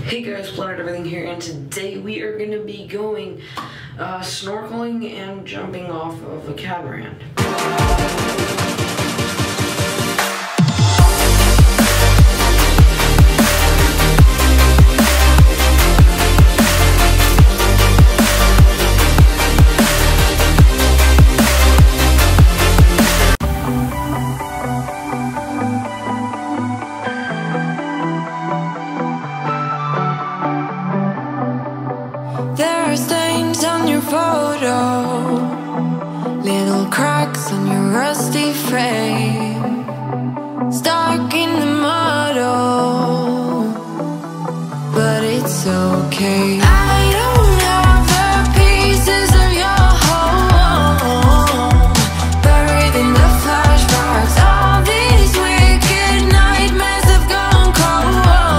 Hey guys, Planet Everything here, and today we are going to be going snorkeling and jumping off of a catamaran. There are stains on your photo, little cracks on your rusty frame, stuck in the mud, oh, but it's okay. I don't have the pieces of your home, buried in the flashbacks. All these wicked nightmares have gone cold.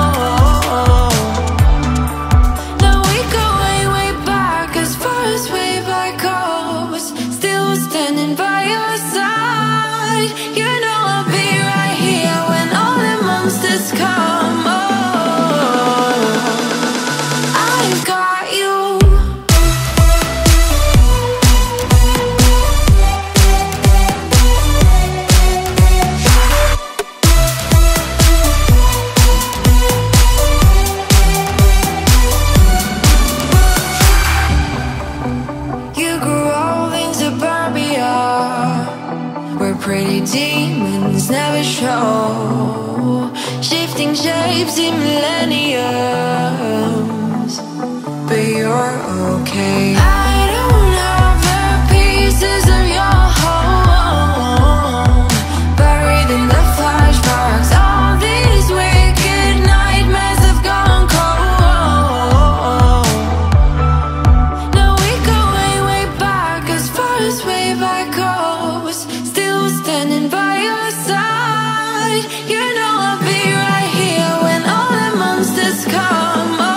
Now we go way back, as far as way back goes. Still standing by your side. You know I'll be right here when all the monsters come. Oh, I've got you. You grew old in suburbia, where pretty demons never show, shifting shapes in millenniums, but you're okay. I don't have the pieces of your home, buried in the flashbacks. All these wicked nightmares have gone cold. Now we go way back, as far as way back goes. Still standing by your side. You know I'll be right here when all the monsters come. Oh,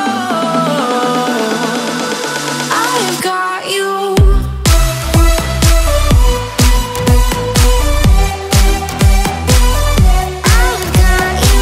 I've got you. I've got you.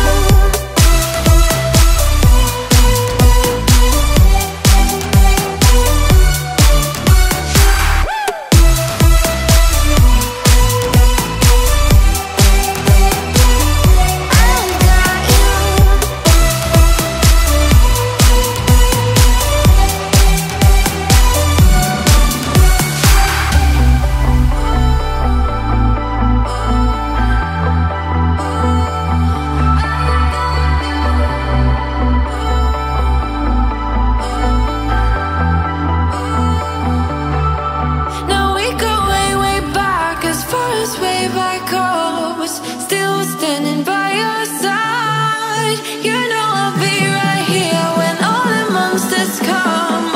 Now we go way back, as far as way back goes. Still standing by your side. You know I'll be right here when all the monsters come.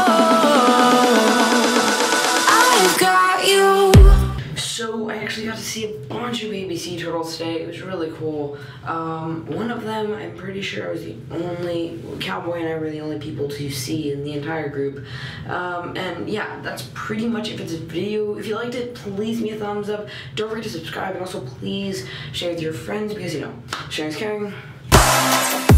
Oh, I've got you. So I actually got to see a bunch of baby sea turtles today. It was really cool. One of them, I'm pretty sure I was the only, Cowboy and I were the only people to see in the entire group. And yeah, that's pretty much it for this video. If you liked it, please give me a thumbs up. Don't forget to subscribe, and also please share with your friends, because, you know, sharing is caring.